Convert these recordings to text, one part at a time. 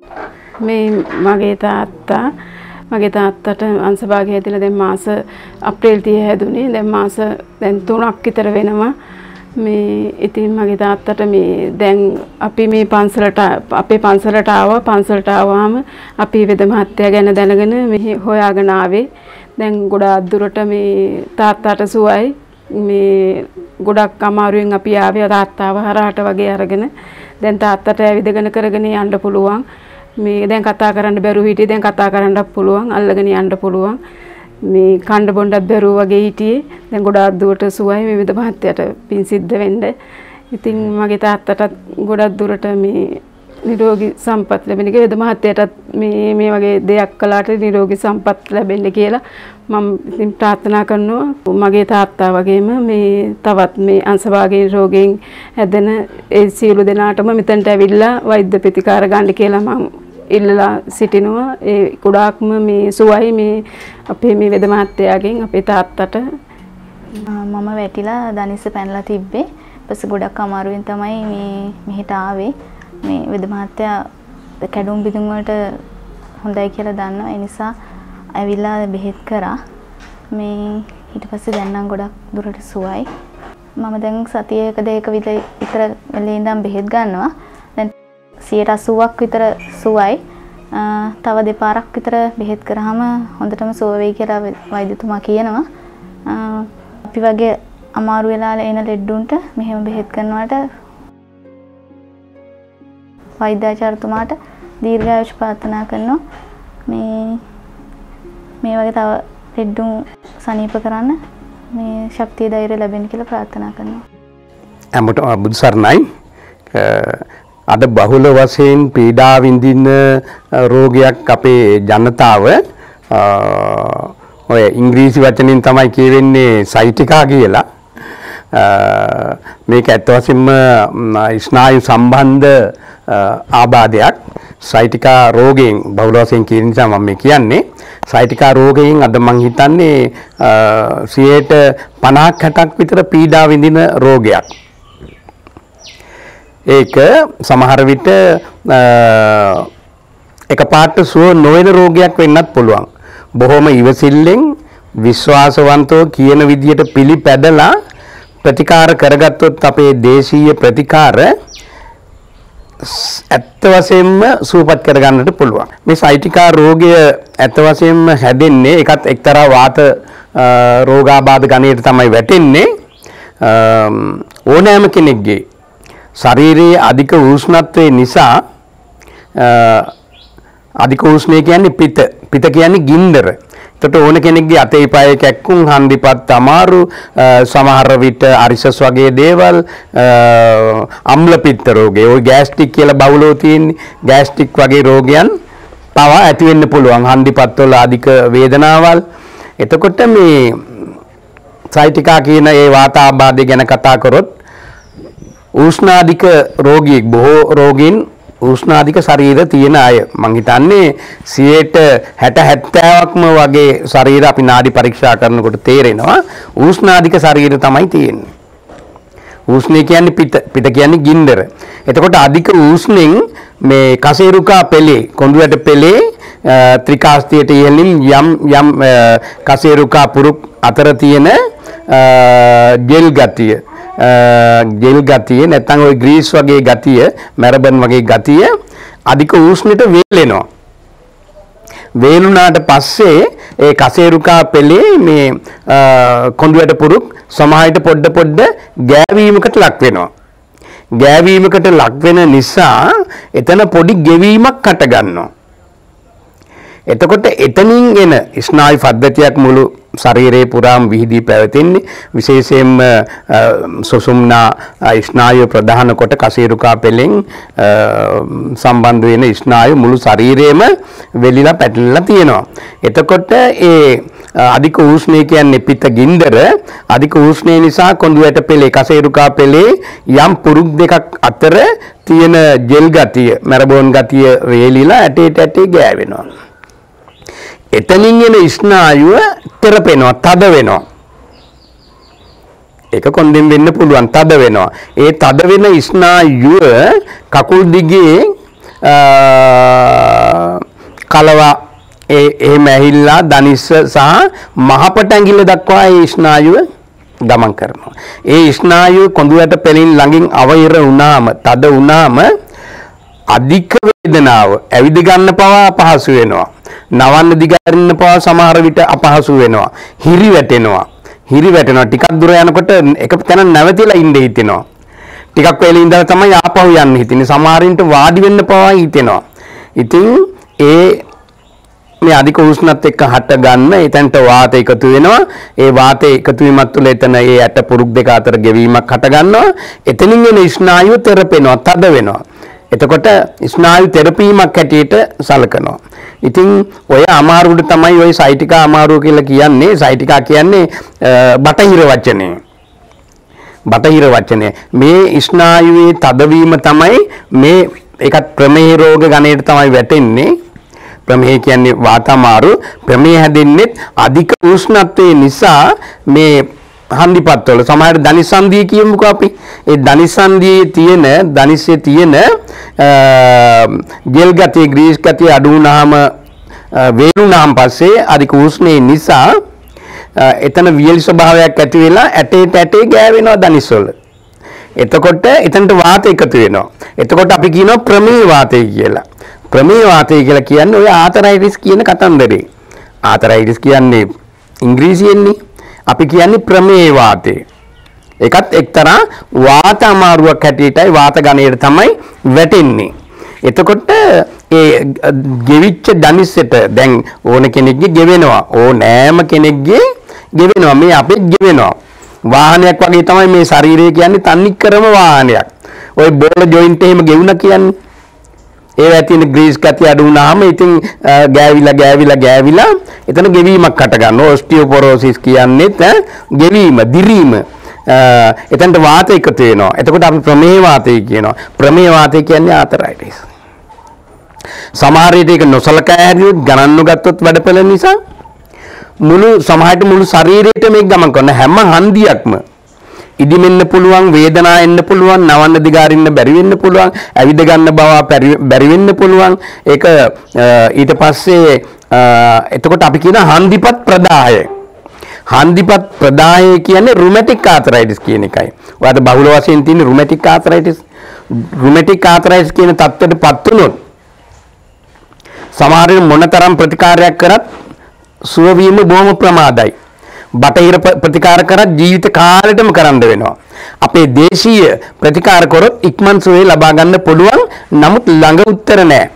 මේ මගේ තාත්තට අංශභාගය හැදිලා දැන් මාස අප්‍රේල් 30 හැදුනේ. දැන් මාස දැන් 3ක් විතර වෙනවා. මේ ඉතින් මගේ තාත්තට මේ දැන් අපි මේ අපේ පන්සලට ආවා. පන්සලට ආවම අපි වෙද මහත්තයා ගැන දැනගෙන මෙහි හොයාගෙන ආවේ. දැන් ගොඩාක් දුරට මේ තාත්තාට සුවයි. මේ ගොඩක් අමාරුවෙන් අපි ආවේ තාත්තාව හරහාට වගේ අරගෙන. දැන් තාත්තට ඇවිදගෙන කරගෙන යන්න පුළුවන්. මේ දැන් කතා කරන්න බැරුව හිටියේ දැන් කතා කරන්නත් පුළුවන්. අල්ලගෙන යන්න පුළුවන්. මේ කණ්ඩ බොණ්ඩත් බැරුව වගේ හිටියේ. දැන් ගොඩාක් දුරට සුවයි මේ විද මහත්තයාට පින් සිද්ධ වෙන්න. ඉතින් මගේ තාත්තටත් ගොඩක් දුරට මේ නිරෝගී සම්පත් ලැබෙන එක විද මහත්තයාටත් මේ වගේ දෙයක් කළාට නිරෝගී සම්පත් ලැබෙන්න කියලා මම ඉතින් ප්‍රාර්ථනා කරනවා. මගේ තාත්තා වගේම මේ තවත් මේ අංශභාගී රෝගීන් හැදෙන ඒ සියලු දෙනාටම මෙතනට ඇවිල්ලා වෛද්‍ය ප්‍රතිකාර ගන්න කියලා මම ඉල්ලලා සිටිනවා. ඒ ගොඩාක්ම මේ සුවයි මේ අපේ මේ වෙද මහත්තයාගෙන් අපේ තාත්තට. මම වැටිලා දනිස්ස පැනලා තිබ්බේ. ඊපස්සේ ගොඩක් අමාරුවෙන් තමයි මේ මෙහෙට ආවේ. මේ වෙද මහත්තයා කැඩුම් බිඳුම් වලට හොඳයි කියලා දන්නවා. ඒ නිසා ඇවිල්ලා බෙහෙත් කරා. මේ ඊට පස්සේ දැන් නම් ගොඩක් දුරට සුවයි. මම දැන් සතියක දෙක විතර වෙලේ ඉඳන් බෙහෙත් ගන්නවා. දැන් 80ක් විතර සුවයි. තව දෙපාරක් විතර බෙහෙත් කරාම හොඳටම සුව වෙයි කියලා වෛද්‍යතුමා කියනවා. අපි වගේ අමාරු වෙලා එන ලෙඩුන්ට මෙහෙම බෙහෙත් කරනවට වෛද්‍යාචාර්යතුමාට දීර්ඝායුෂ ප්‍රාර්ථනා කරනවා. මේ වගේ තව ලෙඩුන් සනීප කරන්න මේ ශක්තිය ධෛර්යය ලැබෙන්න කියලා ප්‍රාර්ථනා කරනවා. අමට බුදු සරණයි. අද බහුල වශයෙන් පීඩා විඳින රෝගයක් අපේ ජනතාව ඔය ඉංග්‍රීසි වචනින් තමයි කියවෙන්නේ සයිටිකා කියලා. මේක ඇත්ත වශයෙන්ම ස්නායු සම්බන්ධ ආබාධයක්. සයිටිකා රෝගයෙන් බහුල වශයෙන් කියන නිසා මම කියන්නේ සයිටිකා රෝගයෙන් අද මං හිතන්නේ 50-60ක් විතර පීඩා විඳින රෝගයක්. ඒක සමහර විට එකපාරට සුව නොවන රෝගයක් වෙන්නත් පුළුවන්. බොහොම ඉවසිල්ලෙන් විශ්වාසවන්තව කියන විදියට පිළිපැදලා ප්‍රතිකාර කරගත්තොත් අපේ දේශීය ප්‍රතිකාර ඇත්ත වශයෙන්ම සුවපත් කරගන්නට පුළුවන්. මේ සයිටිකා රෝගය ඇත්ත වශයෙන්ම හැදෙන්නේ ඒකත් එක්තරා වාත රෝගාබාධ ගණයට තමයි වැටෙන්නේ. ඕනෑම කෙනෙක්ගේ ශරීරයේ අධික උෂ්ණත්වය නිසා අධික උෂ්ණය කියන්නේ පිත කියන්නේ ගින්දර. එතකොට ඕන කෙනෙක්ගේ අතේ පායේ කැක්කුම් හන්දිපත් අමාරු සමහර විට අරිසස් වගේ දේවල් අම්ල පිත්ත රෝගය ඔය ගෑස්ට්‍රික් කියලා බහුලව තියෙන්නේ ගෑස්ට්‍රික් වගේ රෝගයන් පවා ඇති වෙන්න පුළුවන් හන්දිපත් වල අධික වේදනාවල්. එතකොට මේ සයිටිකා කියන ඒ වාතාබාධය ගැන කතා කරොත් උෂ්ණාධික රෝගියෙක් බොහෝ රෝගීන් උෂ්ණාධික ශරීර තියෙන අය මං හිතන්නේ 60-70%ක්ම වගේ ශරීර අපි නාඩි පරීක්ෂා කරනකොට තේරෙනවා උෂ්ණාධික ශරීර තමයි තියෙන්නේ. උෂ්ණය කියන්නේ පිට කියන්නේ ගින්දර. එතකොට අධික උෂ්ණෙන් මේ කසේරුකා පෙළේ කොඳුයට පෙළේ ත්‍රිකාස්තියට ඉහළින් යම් කසේරුකා පුරුක් අතර තියෙන ජෙල් ගතිය නැත්නම් ওই ග්‍රීස් වගේ ගතිය මැරබන් වගේ ගතිය අධික උෂ්ණයට වේලෙනවා. වේලුණාට පස්සේ ඒ කසේරුකා පෙළේ මේ කොඳුයට පුරුක් සමහරට පොඩ ගෑවීමකට ලක් වෙනවා. ගෑවීමකට ලක් වෙන නිසා එතන පොඩි ගෙවීමක් හට ගන්නවා. එතකොට එතනින් එන ස්නායු පද්ධතියක් මුළු ශරීරේ පුරාම විහිදී පැවතෙන්නේ විශේෂයෙන්ම සුසුම්නා ස්නායු ප්‍රධාන කොට කසේරුකා පෙළෙන් සම්බන්ධ වෙන ස්නායු මුළු ශරීරේම වෙලිලා පැටලලා තියෙනවා. එතකොට ඒ අධික උෂ්ණය කියන්නේ පිත ගින්දර අධික උෂ්ණය නිසා කොඳුයට පෙළේ කසේරුකා පෙළේ යම් පුරුක් දෙකක් අතර තියෙන ජෙල් ගතිය මැරබෝන් ගතිය වේලිලා ඇටේ ගෑවෙනවා. එතනින් එන ස්නායුව තෙරපෙනවා තද වෙනවා. ඒක කොන්දෙන් වෙන්න පුළුවන් තද වෙනවා. ඒ තද වෙන ස්නායුව කකුල් දිගේ කලවා එහෙම ඇහිල්ලා දනිස්ස සහ මහපට ඇඟිල්ල දක්වා ඒ ස්නායුව ගමන් කරනවා. ඒ ස්නායුව කොඳුයට පෙලින් ළඟින් අවහිර වුණාම, තද වුණාම අධික වේදනාව ඇවිද ගන්න පවා අපහසු වෙනවා. නවන්න දිගාරින්න පවා සමහර විට අපහසු වෙනවා. හිරි වැටෙනවා. ටිකක් දුර යනකොට එක තැන නැවතිලා ඉඳ හිතෙනවා. ටිකක් වෙල ඉඳලා තමයි ආපහු යන්න හිතෙන්නේ. සමහරින්ට වාඩි වෙන්න පවා හිතෙනවා. ඉතින් මේ අධික උෂ්ණත් එක්ක හට ගන්න එතනට වාතය එකතු වෙනවා. ඒ වාතය එකතු වීමත් තුළ එතන ඒ ඇට පුරුක් දෙක අතර ගෙවීමක් හට ගන්නවා. එතනින් එන ස්නායුව තෙරපෙනවා, තද වෙනවා. එතකොට ස්නායු තෙරපීමක් හැටියට සලකනවා. ඉතින් ඔය අමාරුවට තමයි ඔය සයිටිකා අමාරුව කියලා කියන්නේ. සයිටිකා කියන්නේ බටහිර වචනේ. මේ ස්නායුවේ තදවීම තමයි මේ ඒකත් ප්‍රමේහ රෝග ගණයට තමයි වැටෙන්නේ. ප්‍රමේහ කියන්නේ වාතමාරු. ප්‍රමේහ හැදෙන්නේ අධික උෂ්ණත්වයේ නිසා මේ හන්දිපත්වල සමහර ධනිසන්ධිය කියමුකෝ අපි. ඒ ධනිසයේ තියෙන ජෙල් ගතිය, ග්‍රීස් ගතිය අඩු වුණාම වේලුණාන් පස්සේ අධික උෂ්ණයේ නිසා එතන වියලි ස්වභාවයක් ඇති වෙලා ඇටේ ගෑවෙනවා ධනිස්වල. එතකොට එතනට වාතය එකතු වෙනවා. එතකොට අපි කියනවා ප්‍රමේහ වාතය කියලා. ප්‍රමේහ වාතය කියලා කියන්නේ ඔය ආතරයිටිස් කියන කතන්දරේ. ආතරයිටිස් කියන්නේ ඉංග්‍රීසියෙන්නේ. අපි කියන්නේ ප්‍රමේහ වාතය. ඒකත් එක්තරා වාත අමාරුවක් හැටියටයි වාත ගණයට තමයි වැටෙන්නේ. එතකොට ඒ ගෙවිච්ච ධනිස්සට දැන් ඕන කෙනෙක්ගේ ගෙවෙනවා. ඕනෑම කෙනෙක්ගේ ගෙවෙනවා. මේ අපේ ගෙවෙනවා. වාහනයක් වගේ තමයි මේ ශරීරය කියන්නේ, තන්නිකරම වාහනයක්. ඔය බෝල ජොයින්ට් එහෙම ගෙවුණා කියන්නේ. ඒවා තියෙන ග්‍රීස් ගතිය අඩු වුණාම ඉතින් ගෑවිලා එතන ගෙවීමක් හට ගන්නවා. ඔස්ටියෝපොරෝසිස් කියන්නේ ගෙවීම, දිරීම. එතනට වාතය එකතු වෙනවා. එතකොට අපි ප්‍රමේහ වාතය කියනවා. ප්‍රමේහ වාතය කියන්නේ ආතරයිටිස්. සමහර විට ඒක නොසලකා හැරියොත් ගණන් නොගත්තොත් වැඩපළ නිසා මුළු ශරීරයටම මේක ගමන් කරන හැම හන්දියක්ම ඉදිමෙන්න පුළුවන්, වේදනාව එන්න පුළුවන්, නවන්න දිගාරින්න බැරි වෙන්න පුළුවන්, ඇවිද ගන්න බව බැරි වෙන්න පුළුවන්. ඒක ඊට පස්සේ එතකොට අපි කියන හන්දිපත් ප්‍රදාහය. හන්දිපත් ප්‍රදාහය කියන්නේ රුමැටික් ආතරයිටිස් කියන එකයි. ඔයාලට බහුල වශයෙන් තියෙන රුමැටික් ආතරයිටිස්. රුමැටික් ආතරයිටිස් කියන තත්ත්වයටපත් වුණොත් සමහර මොනතරම් ප්‍රතිකාරයක් කරත් සුව වීම බොහොම ප්‍රමාදයි. බටහිර ප්‍රතිකාර කරත් ජීවිත කාලෙටම කරන්න වෙනවා. අපේ දේශීය ප්‍රතිකාර කරොත් ඉක්මන් සුවය ලබා ගන්න පුළුවන්. නමුත් ළඟ උත්තර නැහැ.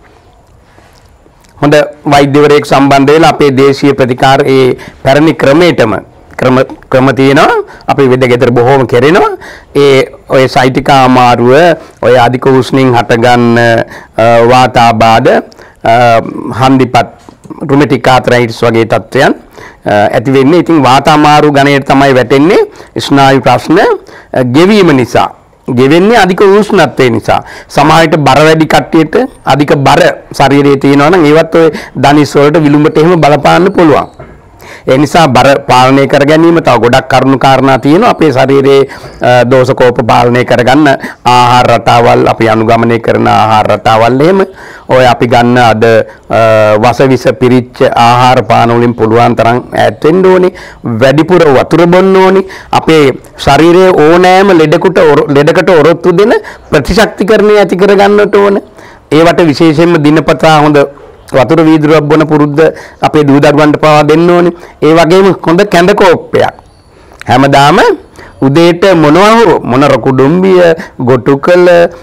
හොඳ වෛද්‍යවරයෙක් සම්බන්ධ වෙලා අපේ දේශීය ප්‍රතිකාර ඒ පැරණි ක්‍රමයටම ක්‍රම තියෙනවා. අපේ වෙදගෙදර බොහෝම කෙරෙනවා. ඒ ඔය සයිටිකා අමාරුව, ඔය අධික උෂ්ණින් හටගන්න වාතාබාධ, හන්දිපත්, රුමැටික් ආතරයිටිස් වගේ තත්ත්වයන් ඇති වෙන්නේ. ඉතින් වාතාමාරු ගණයට තමයි වැටෙන්නේ. ස්නායු ප්‍රශ්න ගෙවීම නිසා. ගෙවෙන්නේ අධික උෂ්ණත්වය නිසා. සමහර විට බර වැඩි කට්ටියට අධික බර ශරීරයේ තියෙනවා නම් ඒවත් ඔය ධනිස් වලට විලුඹට එහෙම බලපාන්න පුළුවන්. ඒ නිසා බර පාලනය කර ගැනීම තව ගොඩක් කරුණු කාරණා තියෙනවා. අපේ ශරීරයේ දෝෂකෝප පාලනය කරගන්න ආහාර රටාවල්, අපි අනුගමනය කරන ආහාර රටාවල් එහෙම ඔය අපි ගන්න අද වසවිස පිරිච්ච ආහාර පාන වලින් පුළුවන් තරම් ඈත් වෙන්න ඕනේ. වැඩිපුර වතුර බොන්න ඕනේ. අපේ ශරීරයේ ඕනෑම ලෙඩකට ඔරොත්තු දෙන ප්‍රතිශක්තිකරණය ඇති කර ගන්නට ඕනේ. ඒවට විශේෂයෙන්ම දිනපතා හොඳ වතුර වීදුරුවක් බොන පුරුද්ද අපේ දූ දරුවන්ට පවා දෙන්න ඕනේ. ඒ වගේම හොඳ කැඳ කෝප්පයක් හැමදාම උදේට මොනර කුඩුම්බිය, ගොටුකල,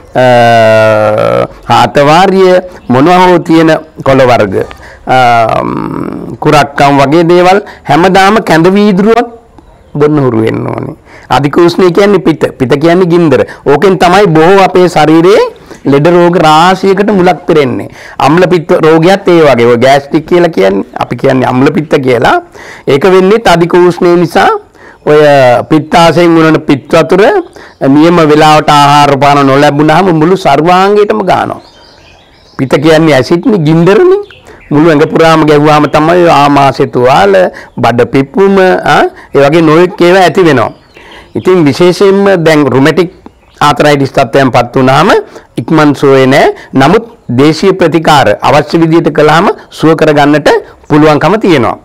හාතවාරිය මොනවා හෝ තියෙන කොළ වර්ග, කුරක්කම් වගේ දේවල් හැමදාම කැඳ වීදුරුවක් බොන්න හුරු වෙන්න ඕනේ. අධික උෂ්ණය කියන්නේ පිත කියන්නේ ගින්දර. ඕකෙන් තමයි බොහෝ අපේ ශරීරයේ ලෙඩ රෝග රාශියකට මුලක් පෙරෙන්නේ. අම්ල පිත්ත රෝගයත් ඒ වගේ. ඔය ගෑස්ට්‍රික් කියලා කියන්නේ අපි කියන්නේ අම්ල පිත්ත කියලා. ඒක වෙන්නේ අධික උෂ්ණය නිසා. ඔය පිත්තාශයෙන් වුණන පිත් වතුර නියම වෙලාවට ආහාර පාන නොලැබුණාම මුළු සර්වාංගයටම ගන්නවා. පිත කියන්නේ ඇසිඩ්නේ, ගින්දරනේ. මුළු ඇඟ පුරාම ගැහුවාම තමයි ආමාශය තුවාල, බඩ පිප්පුම ඒ වගේ නොයෙක් ඒවා ඇති වෙනවා. ඉතින් විශේෂයෙන්ම දැන් රුමැටික් ආතරයිටිස් තත්ත්වයන් පත් වුණාම ඉක්මන් සුවේ නැහැ. නමුත් දේශීය ප්‍රතිකාර අවශ්‍ය විදිහට කළාම සුව කරගන්නට පුළුවන්කම තියෙනවා.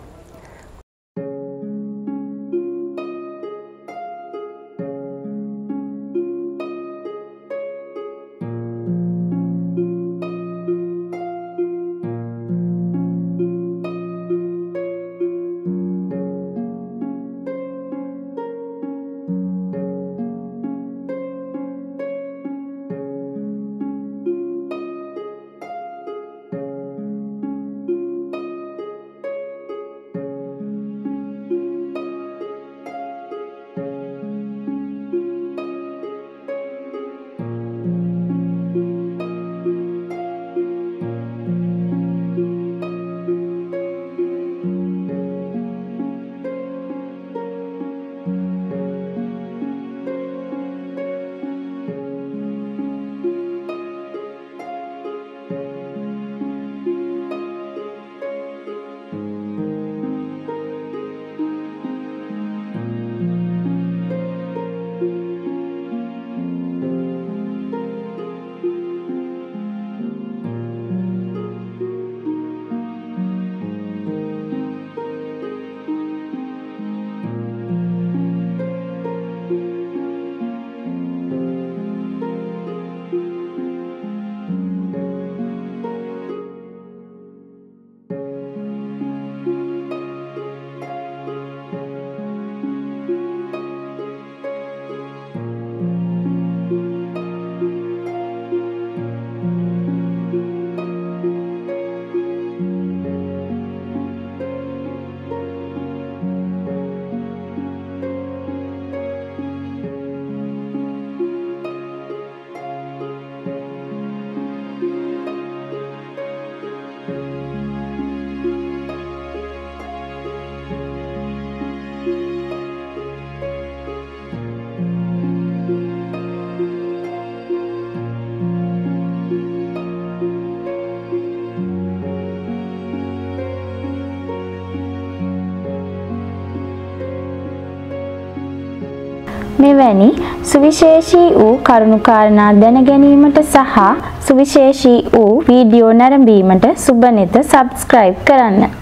මෙවැනි සුවිශේෂී වූ කරුණුකාරණා දැන ගැනීමට සහ සුවිශේෂී වූ වීඩියෝ නැරඹීමට සුබනෙත සබ්ස්ක්‍රයිබ් කරන්න.